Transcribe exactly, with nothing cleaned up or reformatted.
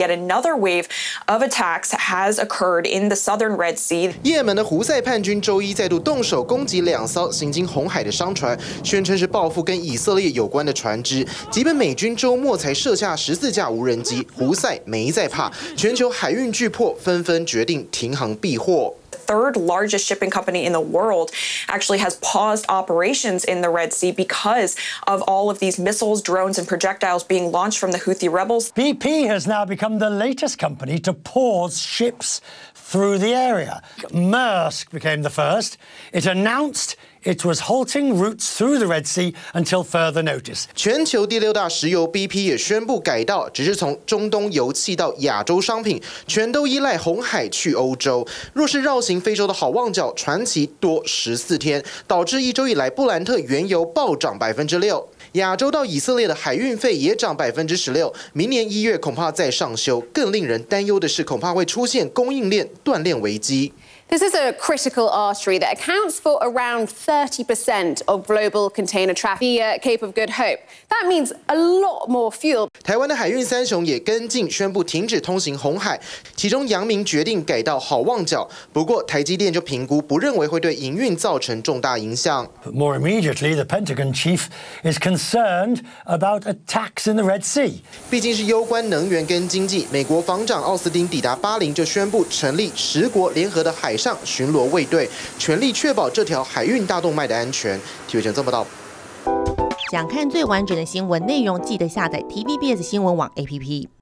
Yet another wave of attacks has occurred in the southern Red Sea. 也门的胡塞叛军周一再度动手攻击两艘行经红海的商船，宣称是报复跟以色列有关的船只。即便美军周末才射下十四架无人机，胡塞没在怕，全球海运巨擘纷纷决定停航避祸。 Third largest shipping company in the world actually has paused operations in the Red Sea because of all of these missiles, drones, and projectiles being launched from the Houthi rebels. B P has now become the latest company to pause ships through the area. Maersk became the first. It announced it was halting routes through the Red Sea until further notice. 全球第六大石油 B P 也宣布改道，只是从中东油气到亚洲商品，全都依赖红海去欧洲。若是绕行非洲的好望角，传奇多十四天，导致一周以来布兰特原油暴涨百分之六。 亚洲到以色列的海运费也涨百分之十六，明年一月恐怕再上修。更令人担忧的是，恐怕会出现供应链断裂危机。 This is a critical artery that accounts for around thirty percent of global container traffic via Cape of Good Hope. That means a lot more fuel. 台湾的海运三雄也跟进宣布停止通行红海，其中阳明决定改到好望角。不过台积电就评估不认为会对营运造成重大影响。 More immediately, the Pentagon chief is concerned about attacks in the Red Sea. 毕竟是攸关能源跟经济，美国防长奥斯汀抵达巴林就宣布成立十国联合的海上巡逻卫队，全力确保这条海运大动脉的安全。体育全综报道。 想看最完整的新闻内容，记得下载 T V B S 新闻网 A P P。